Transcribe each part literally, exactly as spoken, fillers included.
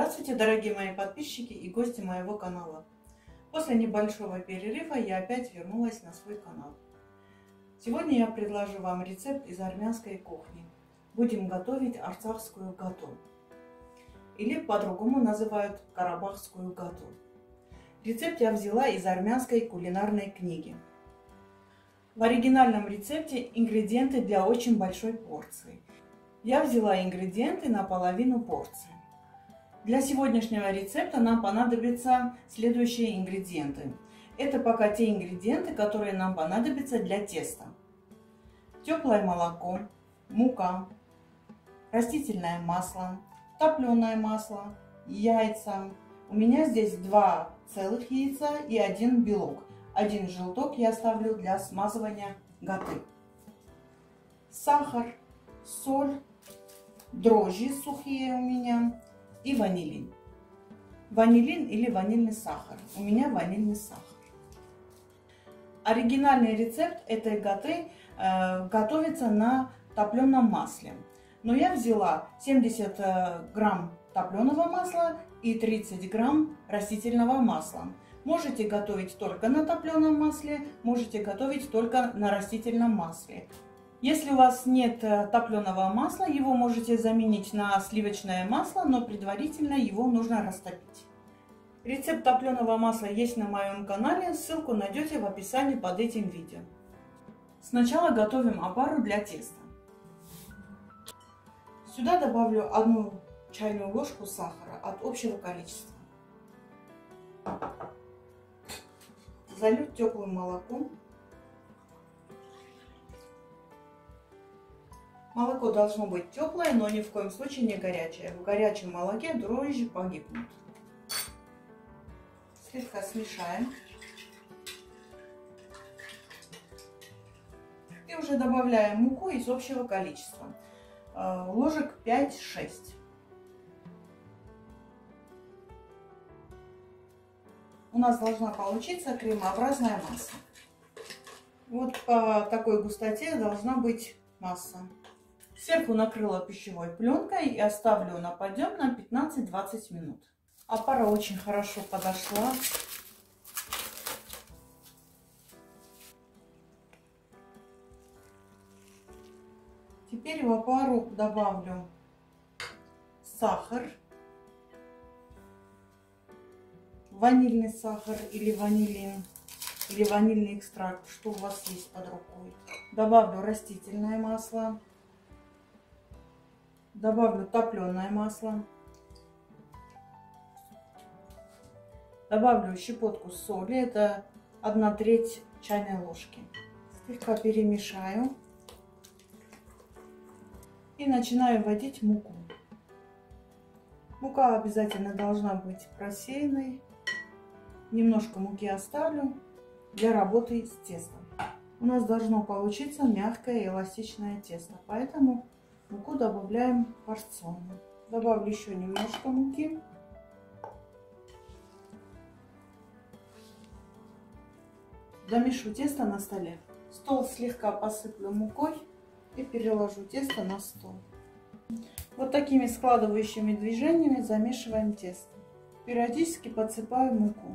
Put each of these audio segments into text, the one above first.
Здравствуйте, дорогие мои подписчики и гости моего канала. После небольшого перерыва я опять вернулась на свой канал. Сегодня я предложу вам рецепт из армянской кухни. Будем готовить арцахскую гату. Или по-другому называют карабахскую гату. Рецепт я взяла из армянской кулинарной книги. В оригинальном рецепте ингредиенты для очень большой порции. Я взяла ингредиенты на половину порции. Для сегодняшнего рецепта нам понадобятся следующие ингредиенты. Это пока те ингредиенты, которые нам понадобятся для теста. Теплое молоко, мука, растительное масло, топленое масло, яйца. У меня здесь два целых яйца и один белок. Один желток я оставлю для смазывания гаты. Сахар, соль, дрожжи сухие у меня и ванилин. Ванилин или ванильный сахар. У меня ванильный сахар. Оригинальный рецепт этой гаты э, готовится на топленом масле. Но я взяла семьдесят грамм топленого масла и тридцать грамм растительного масла. Можете готовить только на топленом масле, можете готовить только на растительном масле. Если у вас нет топленого масла, его можете заменить на сливочное масло, но предварительно его нужно растопить. Рецепт топленого масла есть на моем канале, ссылку найдете в описании под этим видео. Сначала готовим опару для теста. Сюда добавлю одну чайную ложку сахара от общего количества. Залью теплым молоком. Молоко должно быть теплое, но ни в коем случае не горячее. В горячем молоке дрожжи погибнут. Слегка смешаем. И уже добавляем муку из общего количества. Ложек пять-шесть. У нас должна получиться кремообразная масса. Вот по такой густоте должна быть масса. Сверху накрыла пищевой пленкой и оставлю на подъем на пятнадцать-двадцать минут. Опара очень хорошо подошла. Теперь в опару добавлю сахар, ванильный сахар или ванилин, или ванильный экстракт, что у вас есть под рукой. Добавлю растительное масло, добавлю топленое масло, добавлю щепотку соли, это одна треть чайной ложки. Слегка перемешаю и начинаю вводить муку. Мука обязательно должна быть просеянной. Немножко муки оставлю для работы с тестом. У нас должно получиться мягкое и эластичное тесто, поэтому муку добавляем порционно. Добавлю еще немножко муки. Замешу тесто на столе. Стол слегка посыплю мукой и переложу тесто на стол. Вот такими складывающими движениями замешиваем тесто. Периодически подсыпаю муку.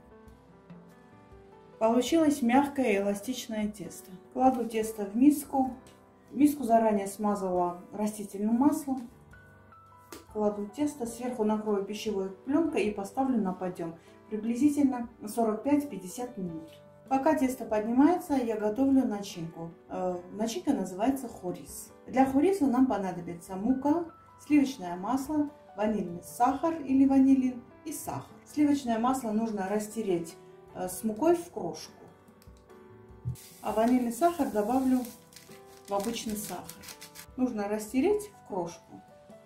Получилось мягкое и эластичное тесто. Кладу тесто в миску. Миску заранее смазала растительным маслом. Кладу тесто, сверху накрою пищевой пленкой и поставлю на подъем. Приблизительно сорок пять-пятьдесят минут. Пока тесто поднимается, я готовлю начинку. Начинка называется хорис. Для хориса нам понадобится мука, сливочное масло, ванильный сахар или ванилин и сахар. Сливочное масло нужно растереть с мукой в крошку. А ванильный сахар добавлю в обычный сахар. Нужно растереть в крошку.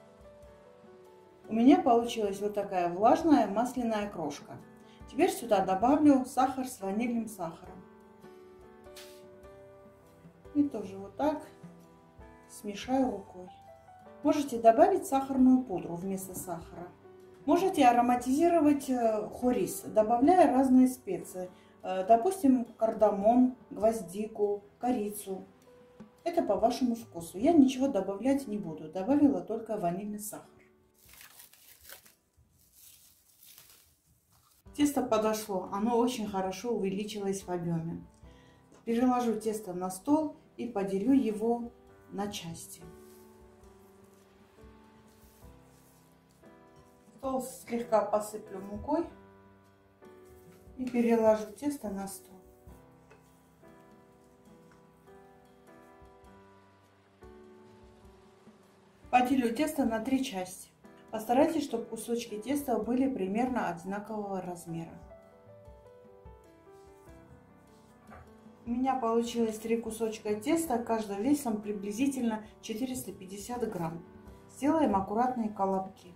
У меня получилась вот такая влажная масляная крошка. Теперь сюда добавлю сахар с ванильным сахаром. И тоже вот так смешаю рукой. Можете добавить сахарную пудру вместо сахара. Можете ароматизировать хорис, добавляя разные специи. Допустим, кардамон, гвоздику, корицу. Это по вашему вкусу. Я ничего добавлять не буду. Добавила только ванильный сахар. Тесто подошло, оно очень хорошо увеличилось в объеме. Переложу тесто на стол и поделю его на части. Стол слегка посыплю мукой и переложу тесто на стол. Поделю тесто на три части. Постарайтесь, чтобы кусочки теста были примерно одинакового размера. У меня получилось три кусочка теста, каждый весом приблизительно четыреста пятьдесят грамм. Сделаем аккуратные колобки.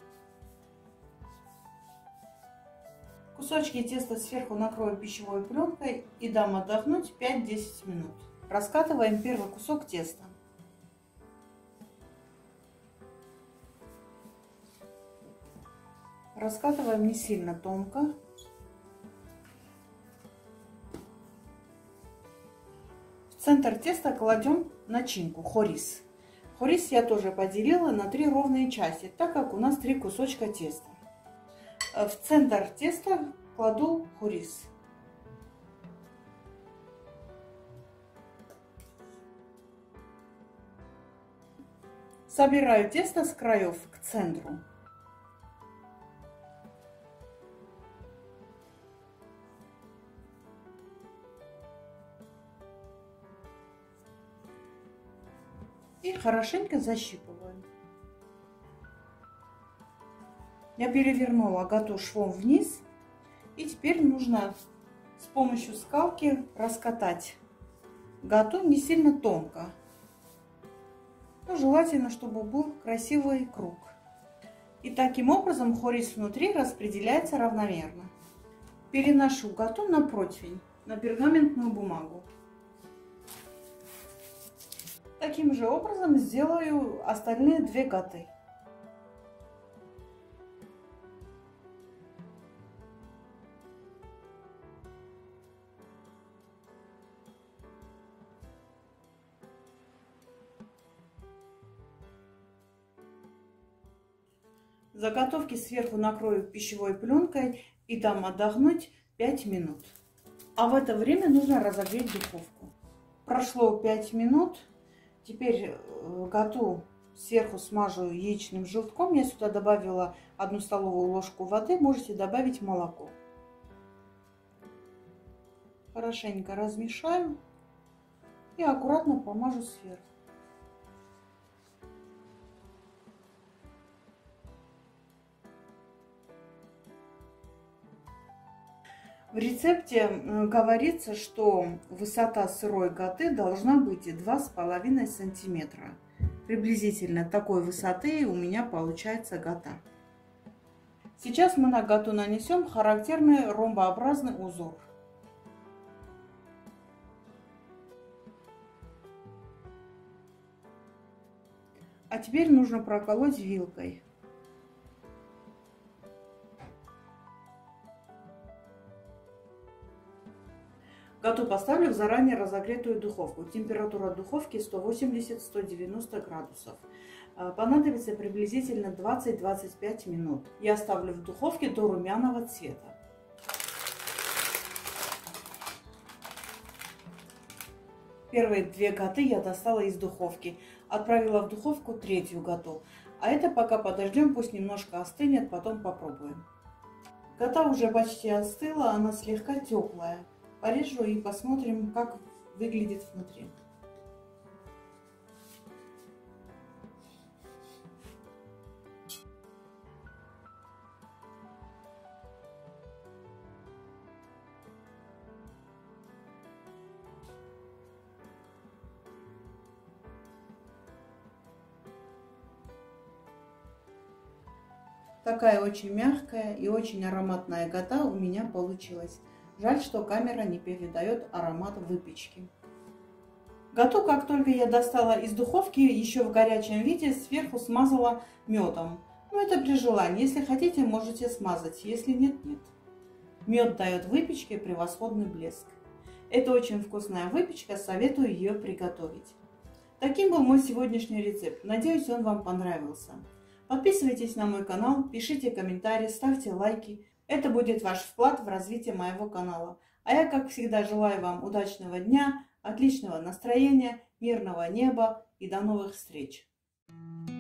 Кусочки теста сверху накрою пищевой пленкой и дам отдохнуть пять-десять минут. Раскатываем первый кусок теста. Раскатываем не сильно тонко. В центр теста кладем начинку хорис. Хорис я тоже поделила на три ровные части, так как у нас три кусочка теста. В центр теста кладу хорис. Собираю тесто с краев к центру. И хорошенько защипываю. Я перевернула гато швом вниз. И теперь нужно с помощью скалки раскатать гато не сильно тонко. Но желательно, чтобы был красивый круг. И таким образом хорис внутри распределяется равномерно. Переношу гато на противень, на пергаментную бумагу. Таким же образом сделаю остальные две гаты. Заготовки сверху накрою пищевой пленкой и дам отдохнуть пять минут. А в это время нужно разогреть духовку. Прошло пять минут. Теперь гато сверху смажу яичным желтком. Я сюда добавила одну столовую ложку воды. Можете добавить молоко. Хорошенько размешаю и аккуратно помажу сверху. В рецепте говорится, что высота сырой гаты должна быть два с половиной сантиметра. Приблизительно такой высоты у меня получается гата. Сейчас мы на гато нанесем характерный ромбообразный узор. А теперь нужно проколоть вилкой. Гато поставлю в заранее разогретую духовку. Температура духовки сто восемьдесят — сто девяносто градусов. Понадобится приблизительно двадцать-двадцать пять минут. Я оставлю в духовке до румяного цвета. Первые две гаты я достала из духовки. Отправила в духовку третью гату. А это пока подождем, пусть немножко остынет, потом попробуем. Гата уже почти остыла, она слегка теплая. Порежу и посмотрим, как выглядит внутри. Такая очень мягкая и очень ароматная гата у меня получилась. Жаль, что камера не передает аромат выпечки. Гато, как только я достала из духовки, еще в горячем виде сверху смазала медом. Ну, это при желании. Если хотите, можете смазать. Если нет, нет. Мед дает выпечке превосходный блеск. Это очень вкусная выпечка, советую ее приготовить. Таким был мой сегодняшний рецепт. Надеюсь, он вам понравился. Подписывайтесь на мой канал, пишите комментарии, ставьте лайки. Это будет ваш вклад в развитие моего канала. А я, как всегда, желаю вам удачного дня, отличного настроения, мирного неба и до новых встреч!